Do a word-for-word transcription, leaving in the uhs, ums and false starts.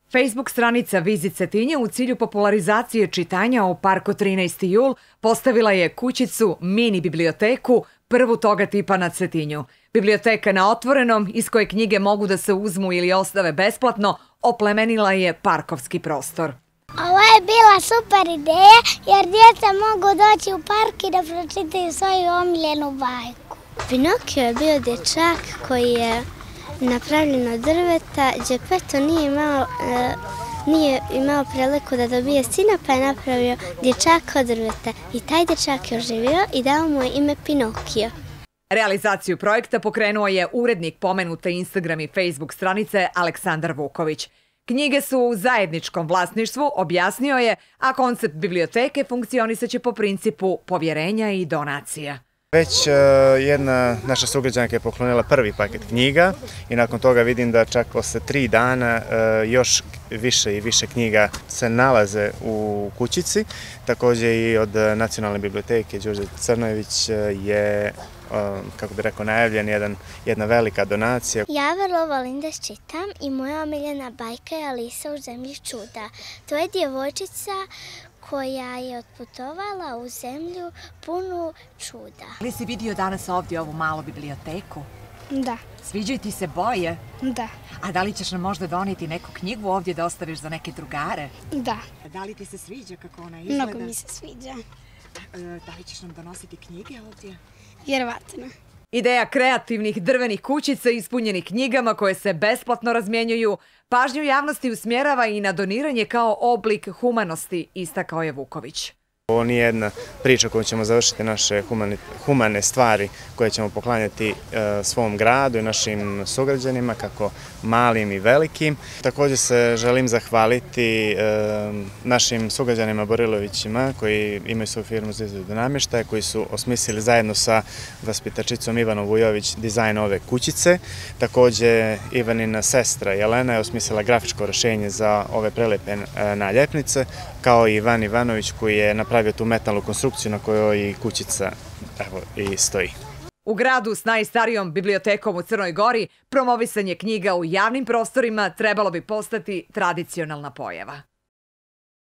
Facebook stranica Vizit Cetinje u cilju popularizacije čitanja u parku trinaesti jul postavila je kućicu mini biblioteku, prvu toga tipa na Cetinju. Biblioteka na otvorenom, iz koje knjige mogu da se uzmu ili ostave besplatno, oplemenila je parkovski prostor. Ovo je bila super ideja jer djeca mogu doći u park i da pročitaju svoju omiljenu bajku. Pinokio je bio dječak koji je napravljen od drveta. Geppetto nije imao, e, nije imao priliku da dobije sina, pa je napravio dječaka od drveta. I taj dječak je oživio i dao mu je ime Pinokio. Realizaciju projekta pokrenuo je urednik pomenute Instagram i Facebook stranice Aleksandar Vuković. Knjige su u zajedničkom vlasništvu, objasnio je, a koncept biblioteke funkcionisaće po principu povjerenja i donacija. Već jedna naša sugrađanka je poklonila prvi paket knjiga i nakon toga vidim da čak posle tri dana još više i više knjiga se nalaze u kućici. Također i od Nacionalne biblioteke Đurđe Crnojević je, kako bi rekao, najavljen jedan, jedna velika donacija. Ja vrlo volim da čitam i moja omiljena bajka je Alisa u zemlji čuda. To je djevojčica koja je otputovala u zemlju punu čuda. Ali si vidio danas ovdje ovu malu biblioteku? Da. Sviđaju ti se boje? Da. A da li ćeš nam možda donijeti neku knjigu ovdje da ostaviš za neke drugare? Da. Da li ti se sviđa kako ona izgleda? Mnogo mi se sviđa. Da li ćeš nam donositi knjige ovdje? Vjerovatno. Ideja kreativnih drvenih kućica ispunjenih knjigama koje se besplatno razmjenjuju pažnju javnosti usmjerava i na doniranje kao oblik humanosti, istakao je Vuković. Ovo nije jedna priča koju ćemo završiti naše humane, humane stvari koje ćemo poklanjati e, svom gradu i našim sugrađanima, kako malim i velikim. Također se želim zahvaliti e, našim sugrađanima Borilovićima koji imaju svoju firmu za izradu namještaja, koji su osmislili zajedno sa vaspitačicom Ivanom Vujović dizajn ove kućice. Također Ivanina sestra Jelena je osmislila grafičko rješenje za ove prelepe e, naljepnice, kao i Ivan Ivanović koji je napravio tu metalnu konstrukciju na kojoj i kućica evo, i stoji. U gradu s najstarijom bibliotekom u Crnoj Gori promovisanje knjiga u javnim prostorima trebalo bi postati tradicionalna pojava.